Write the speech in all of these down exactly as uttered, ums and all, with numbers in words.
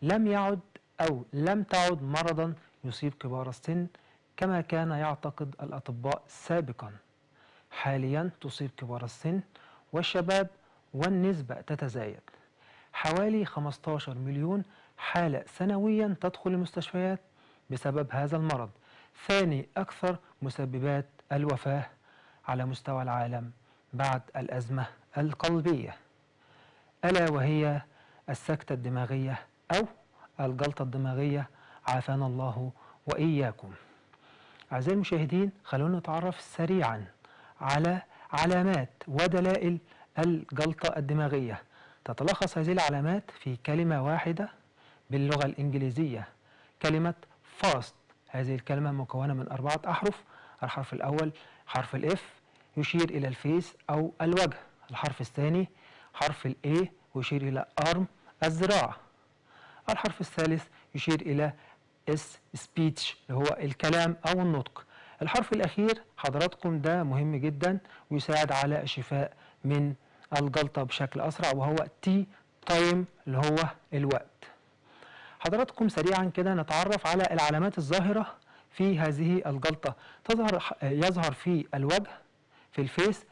لم يعد أو لم تعد مرضا يصيب كبار السن كما كان يعتقد الأطباء سابقا. حاليا تصيب كبار السن والشباب، والنسبة تتزايد. حوالي خمسة عشر مليون حالة سنويا تدخل المستشفيات بسبب هذا المرض، ثاني أكثر مسببات الوفاة على مستوى العالم بعد الأزمة القلبية، ألا وهي السكتة الدماغية أو الجلطة الدماغية، عافانا الله وإياكم. أعزائي المشاهدين، خلونا نتعرف سريعا على علامات ودلائل الجلطة الدماغية. تتلخص هذه العلامات في كلمة واحدة باللغة الإنجليزية، كلمة fast. هذه الكلمة مكونة من أربعة أحرف. الحرف الأول حرف الإف يشير إلى الفيس أو الوجه. الحرف الثاني حرف الإيه ويشير إلى arm الذراع. الحرف الثالث يشير إلى اس speech اللي هو الكلام أو النطق. الحرف الأخير حضراتكم ده مهم جدا ويساعد على الشفاء من الجلطة بشكل أسرع، وهو تي تايم اللي هو الوقت. حضراتكم سريعا كده نتعرف على العلامات الظاهرة في هذه الجلطة. تظهر يظهر في الوجه، في الفيس،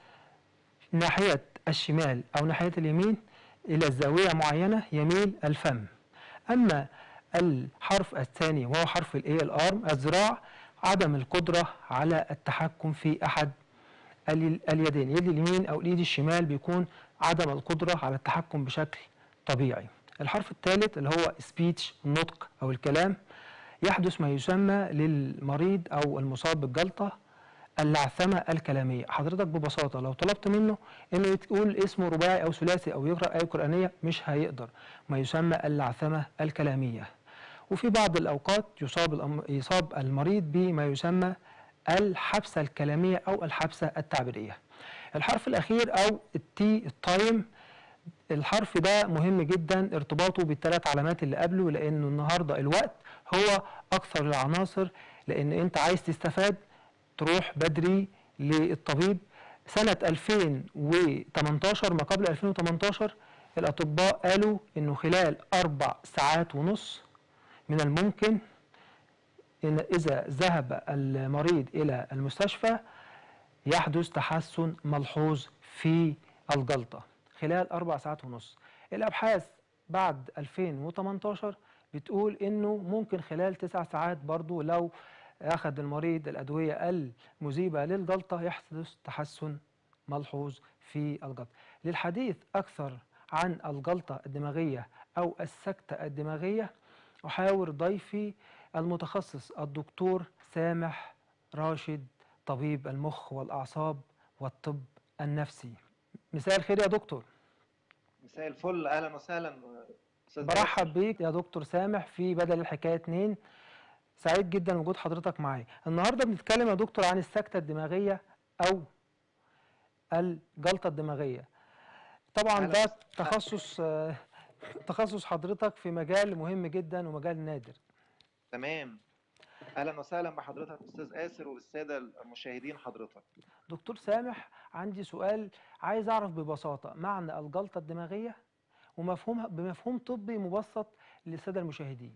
ناحية الشمال أو ناحية اليمين إلى الزاوية معينة يميل الفم. أما الحرف الثاني وهو حرف الايه الارم الذراع، عدم القدرة على التحكم في أحد اليدين، يد اليمين أو اليد الشمال، بيكون عدم القدرة على التحكم بشكل طبيعي. الحرف الثالث اللي هو سبيتش النطق أو الكلام، يحدث ما يسمى للمريض أو المصاب بالجلطة اللعثمة الكلامية. حضرتك ببساطة لو طلبت منه انه يقول اسمه رباعي او ثلاثي او يقرأ آية قرآنية مش هيقدر، ما يسمى اللعثمة الكلامية. وفي بعض الأوقات يصاب يصاب المريض بما يسمى الحبسة الكلامية أو الحبسة التعبيرية. الحرف الأخير أو التي التايم، الحرف ده مهم جدا ارتباطه بالثلاث علامات اللي قبله، لأنه النهاردة الوقت هو أكثر العناصر، لأن أنت عايز تستفاد تروح بدري للطبيب. سنة ألفين وتمنتاشر، ما قبل ألفين وتمنتاشر، الأطباء قالوا إنه خلال أربع ساعات ونص من الممكن إن إذا ذهب المريض إلى المستشفى يحدث تحسن ملحوظ في الجلطة خلال أربع ساعات ونص. الأبحاث بعد ألفين وتمنتاشر بتقول إنه ممكن خلال تسع ساعات برضو لو أخذ المريض الأدوية المذيبة للجلطة يحدث تحسن ملحوظ في الجلطة. للحديث أكثر عن الجلطة الدماغية أو السكتة الدماغية أحاور ضيفي المتخصص الدكتور سامح راشد، طبيب المخ والأعصاب والطب النفسي. مساء الخير يا دكتور. مساء الفل، اهلا وسهلا استاذ برحب آسر. بيك يا دكتور سامح في بدل الحكاية اتنين. سعيد جدا وجود حضرتك معايا. النهارده بنتكلم يا دكتور عن السكتة الدماغية أو الجلطة الدماغية. طبعا اهلا ده وسهلا. تخصص تخصص حضرتك في مجال مهم جدا ومجال نادر. تمام. اهلا وسهلا بحضرتك استاذ آسر وبالساده المشاهدين حضرتك. دكتور سامح، عندي سؤال عايز أعرف ببساطة معنى الجلطة الدماغية ومفهومها بمفهوم طبي مبسط للسادة المشاهدين.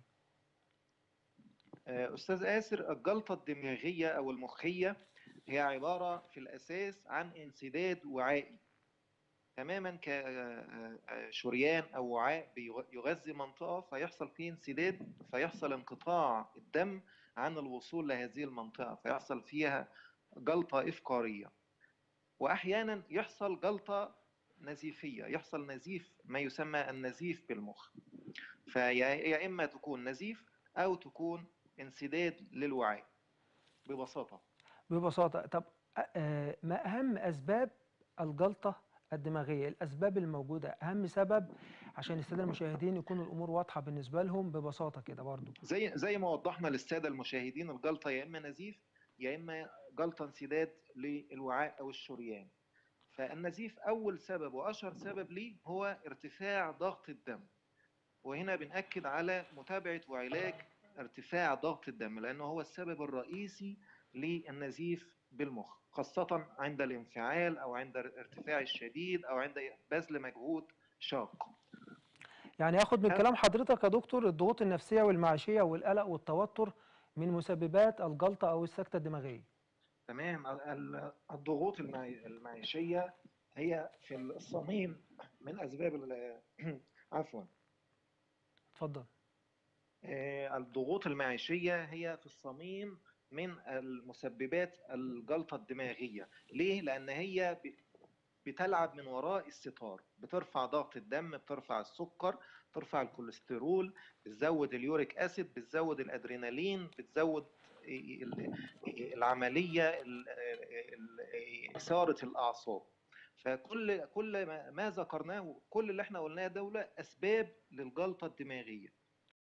آه، استاذ آسر، الجلطه الدماغيه او المخيه هي عباره في الاساس عن انسداد وعائي تماما كشريان او وعاء بيغذي منطقه، فيحصل فيه انسداد، فيحصل انقطاع الدم عن الوصول لهذه المنطقه، فيحصل فيها جلطه افقاريه. واحيانا يحصل جلطه نزيفيه، يحصل نزيف ما يسمى النزيف بالمخ، فيا اما تكون نزيف او تكون انسداد للوعاء ببساطه. ببساطة، طب آه، ما أهم أسباب الجلطة الدماغية؟ الأسباب الموجودة، أهم سبب عشان السادة المشاهدين يكون الأمور واضحة بالنسبة لهم ببساطة كده برضو. زي زي ما وضحنا للساده المشاهدين، الجلطه يا اما نزيف يا اما جلطه انسداد للوعاء او الشريان. فالنزيف اول سبب واشهر سبب ليه هو ارتفاع ضغط الدم، وهنا بنأكد على متابعة وعلاج ارتفاع ضغط الدم، لأنه هو السبب الرئيسي للنزيف بالمخ، خاصة عند الانفعال أو عند الارتفاع الشديد أو عند بذل مجهود شاق. يعني اخد من هل كلام حضرتك يا دكتور الضغوط النفسية والمعيشية والقلق والتوتر من مسببات الجلطة او السكتة الدماغية. تمام. ال- ال- الضغوط المعي- المعيشية هي في الصميم من أسباب ال- عفوا. اتفضل. آه، الضغوط المعيشية هي في الصميم من المسببات الجلطة الدماغية. ليه؟ لأن هي ب- بتلعب من وراء الستار، بترفع ضغط الدم، بترفع السكر، بترفع الكوليسترول، بتزود اليوريك أسيد، بتزود الأدرينالين، بتزود ال- العملية ال- ال- إثارة الأعصاب. فكل كل ما ما ذكرناه، كل اللي احنا قلناه دول أسباب للجلطة الدماغية.